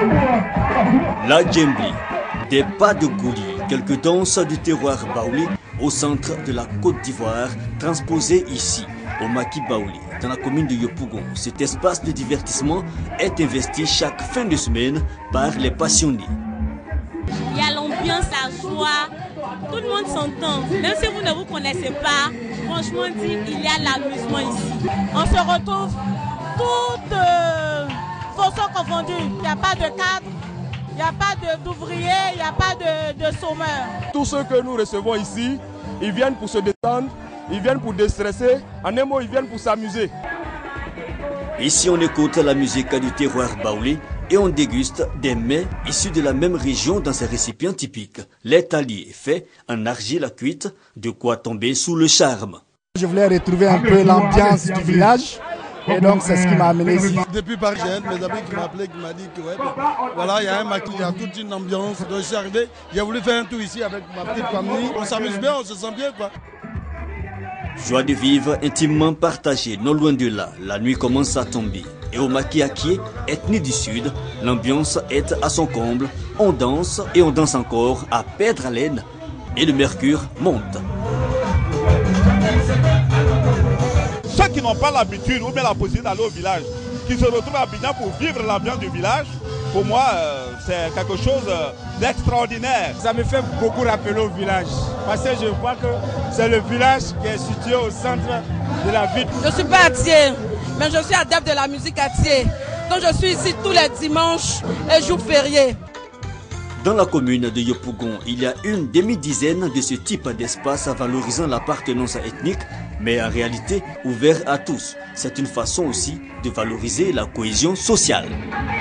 La djembli, des pas de gouli, quelques danses du terroir baouli au centre de la Côte d'Ivoire, transposées ici, au Maquis Baouli, dans la commune de Yopougon. Cet espace de divertissement est investi chaque fin de semaine par les passionnés. Il y a l'ambiance, la joie, tout le monde s'entend. Même si vous ne vous connaissez pas, franchement dit, il y a l'amusement ici. On se retrouve toutes fonctions confondues. Il n'y a pas de cadre, il n'y a pas d'ouvriers, il n'y a pas de chômeurs. Tous ceux que nous recevons ici, ils viennent pour se détendre, ils viennent pour déstresser. En un mot, ils viennent pour s'amuser. Ici, on écoute la musique du terroir baouli et on déguste des mets issus de la même région dans ces récipients typiques. Les talis faits en argile cuite, de quoi tomber sous le charme. Je voulais retrouver un peu l'ambiance du village et donc c'est ce qui m'a amené ici. Depuis Paris, j'ai un de mes amis qui m'a appelé, qui m'a dit que ouais, voilà, il y a un maquis, il y a toute une ambiance. Donc je suis arrivé, j'ai voulu faire un tour ici avec ma petite famille. On s'amuse bien, on se sent bien quoi. Joie de vivre intimement partagée, non loin de là. La nuit commence à tomber. Et au Maquis Aquié, ethnie du Sud, l'ambiance est à son comble. On danse et on danse encore à perdre haleine. Et le mercure monte. Ceux qui n'ont pas l'habitude ou bien la possibilité d'aller au village, qui se retrouvent à Abidjan pour vivre l'ambiance du village, pour moi, c'est quelque chose d'extraordinaire. Ça me fait beaucoup rappeler au village, parce que je vois que c'est le village qui est situé au centre de la ville. Je ne suis pas Atié, mais je suis adepte de la musique Atié. Donc je suis ici tous les dimanches et jours fériés. Dans la commune de Yopougon, il y a une demi-dizaine de ce type d'espace valorisant l'appartenance ethnique, mais en réalité ouvert à tous. C'est une façon aussi de valoriser la cohésion sociale.